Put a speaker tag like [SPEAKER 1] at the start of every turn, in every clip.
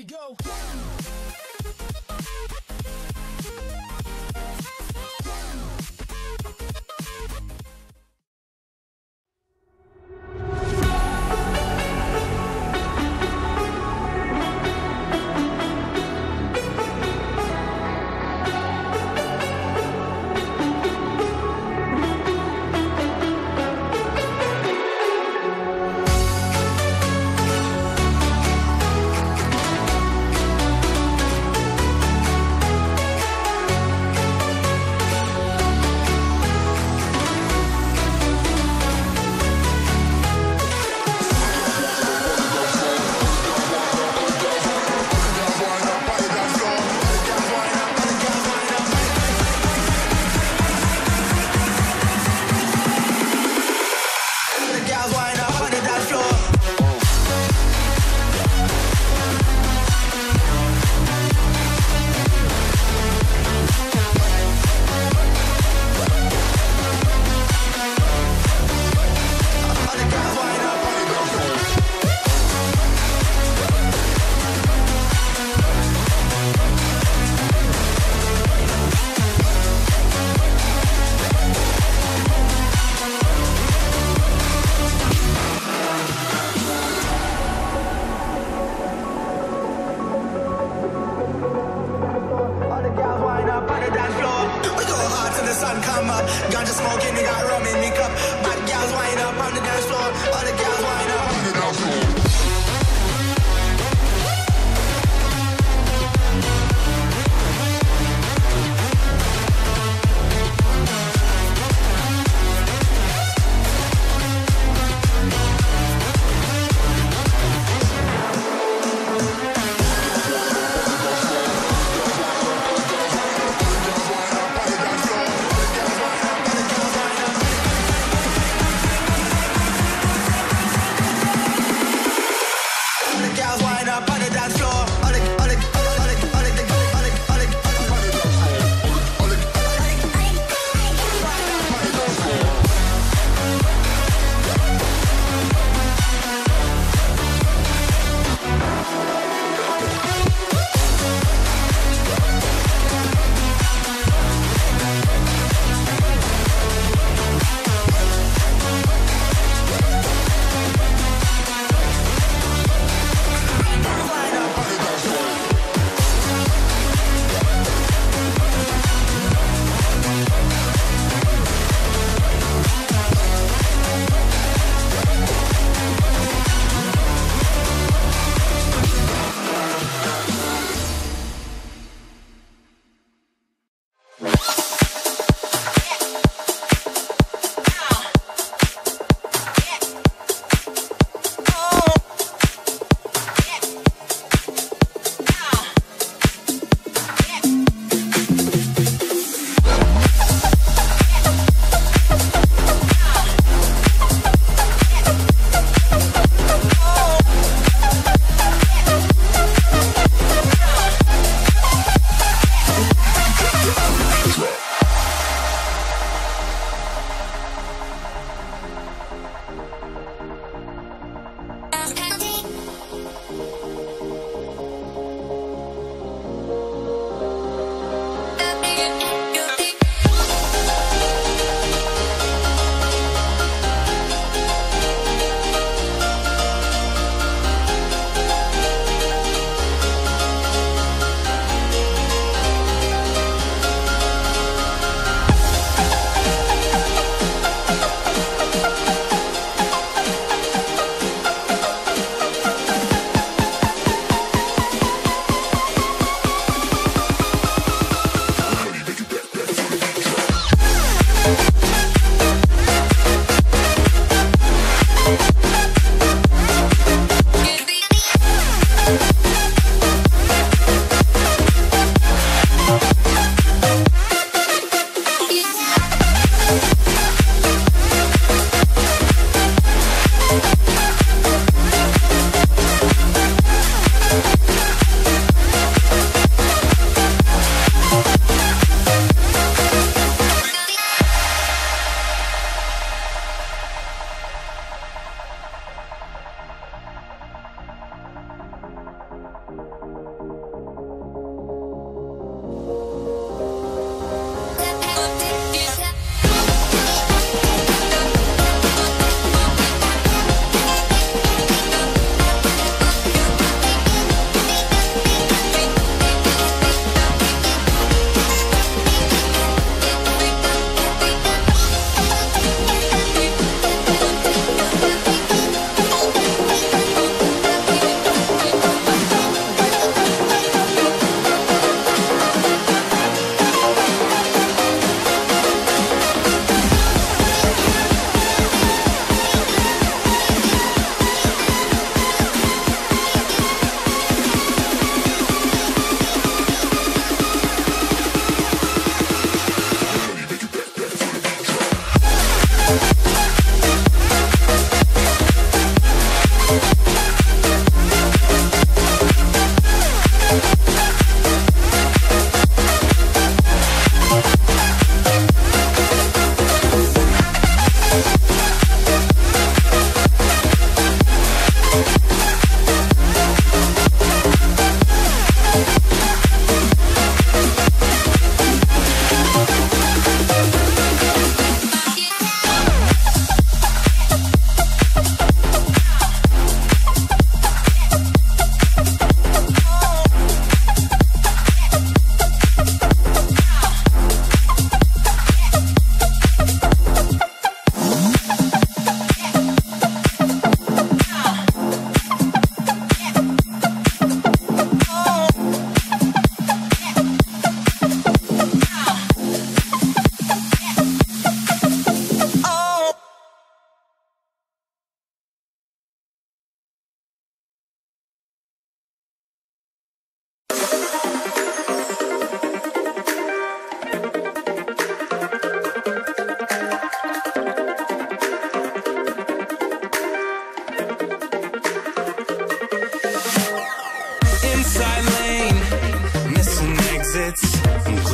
[SPEAKER 1] go.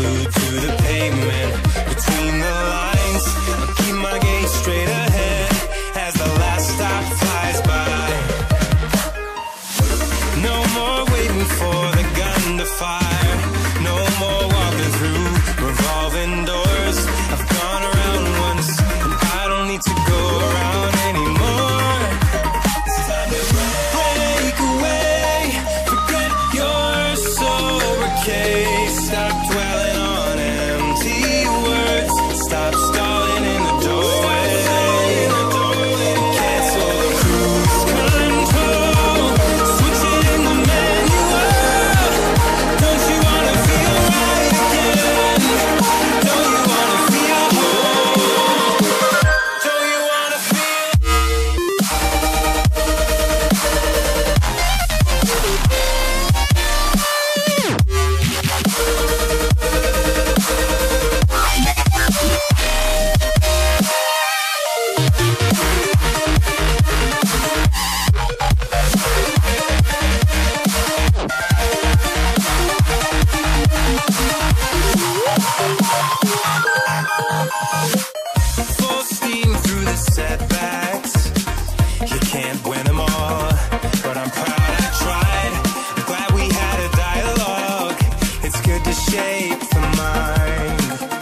[SPEAKER 1] glued to the pavement. Between the lines, I'll keep my gaze straight ahead as the last stop flies by. No more waiting for the gun to fire. No more walking through revolving doors. I've gone around once, and I don't need to go around anymore. It's time to break away. Forget your sober case. Stop dwelling on empty words. Stop stalling in the doorway. Cancel the cruise control. Switch it in the manual. Don't you wanna feel right again? Don't you wanna feel whole? Don't you wanna feel? Full steam through the setbacks. You can't win them all, but I'm proud I tried. I'm glad we had a dialogue. It's good to shape the mind.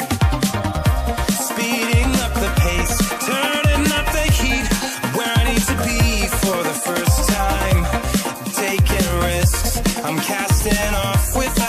[SPEAKER 1] Speeding up the pace, turning up the heat. Where I need to be for the first time. Taking risks, I'm casting off with